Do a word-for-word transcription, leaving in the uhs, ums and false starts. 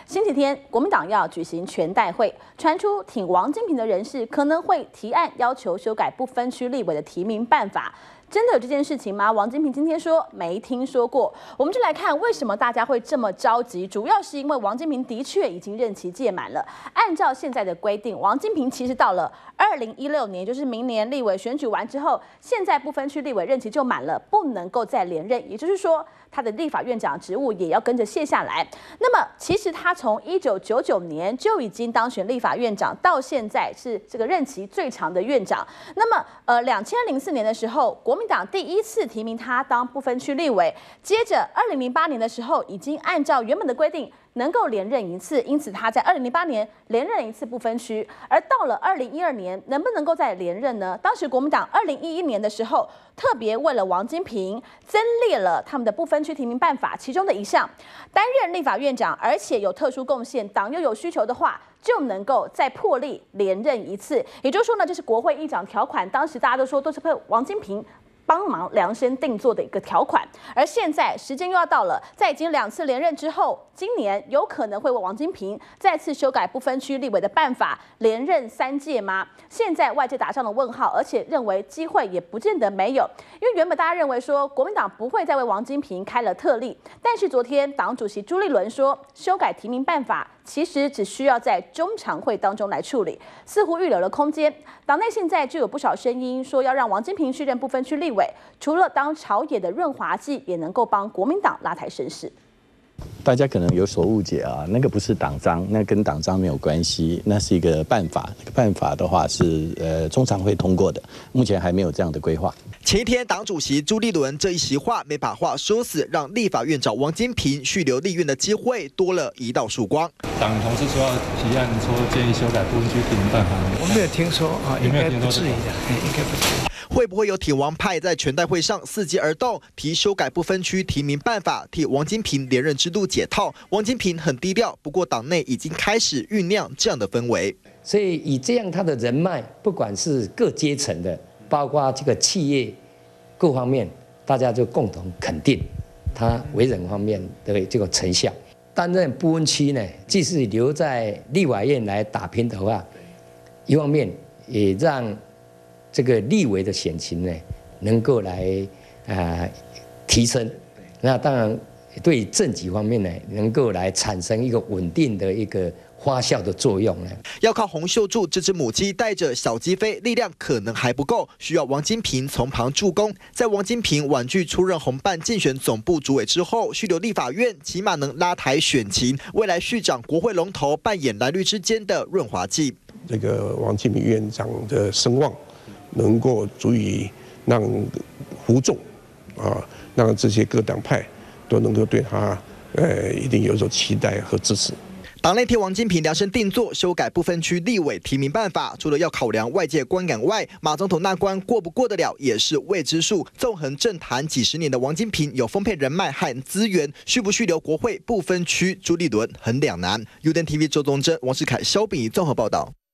星期天，国民党要举行全代会，传出挺王金平的人士可能会提案要求修改不分区立委的提名办法。 真的有这件事情吗？王金平今天说没听说过。我们就来看为什么大家会这么着急，主要是因为王金平的确已经任期届满了。按照现在的规定，王金平其实到了二零一六年，就是明年立委选举完之后，现在不分区立委任期就满了，不能够再连任。也就是说，他的立法院长职务也要跟着卸下来。那么，其实他从一九九九年就已经当选立法院长，到现在是这个任期最长的院长。那么，呃，两千零四年的时候，国 国民党第一次提名他当不分区立委，接着二零零八年的时候，已经按照原本的规定能够连任一次，因此他在二零零八年连任一次不分区。而到了二零一二年，能不能够再连任呢？当时国民党二零一一年的时候，特别为了王金平增列了他们的不分区提名办法其中的一项，担任立法院长，而且有特殊贡献，党又有需求的话， 就能够再破例连任一次，也就是说呢，这是国会议长条款，当时大家都说都是被王金平 帮忙量身定做的一个条款，而现在时间又要到了，在已经两次连任之后，今年有可能会为王金平再次修改不分区立委的办法，连任三届吗？现在外界打上了问号，而且认为机会也不见得没有，因为原本大家认为说国民党不会再为王金平开了特例，但是昨天党主席朱立伦说，修改提名办法 其实只需要在中常会当中来处理，似乎预留了空间。党内现在就有不少声音说要让王金平去任不分区立委，除了当朝野的润滑剂，也能够帮国民党拉抬声势。 大家可能有所误解啊，那个不是党章，那跟党章没有关系，那是一个办法。那个办法的话是呃中常会通过的，目前还没有这样的规划。 前一天，党主席朱立伦这一席话没把话说死，让立法院长王金平续留立院的机会多了一道曙光。 党同事说要提案说建议修改不分区提名办法， 我没有听说啊，应该不至于的，应该不至于。 会不会有挺王派在全代会上伺机而动，提修改不分区提名办法，替王金平连任之路解套？王金平很低调，不过党内已经开始酝酿这样的氛围。 所以以这样他的人脉，不管是各阶层的，包括这个企业各方面，大家就共同肯定他为人方面的这个成效。担任不分区呢，即使留在立法院来打拼的话，一方面也让 这个立委的选情呢，能够来啊、呃、提升，那当然对政绩方面呢，能够来产生一个稳定的一个发酵的作用呢。 要靠洪秀柱这只母鸡带着小鸡飞，力量可能还不够，需要王金平从旁助攻。在王金平婉拒出任红办竞选总部主委之后，续留立法院，起码能拉抬选情，未来续掌国会龙头，扮演蓝绿之间的润滑剂。 这个王金平院长的声望 能够足以让胡众啊，让这些各党派都能够对他呃一定有所期待和支持。 党内替王金平量身定做修改不分区立委提名办法，除了要考量外界观感外，马总统那关过不过得了也是未知数。纵横政坛几十年的王金平有丰沛人脉和资源，续不续留国会不分区，朱立伦很两难。U D N T V 周宗珍、王世凯、肖炳仪综合报道。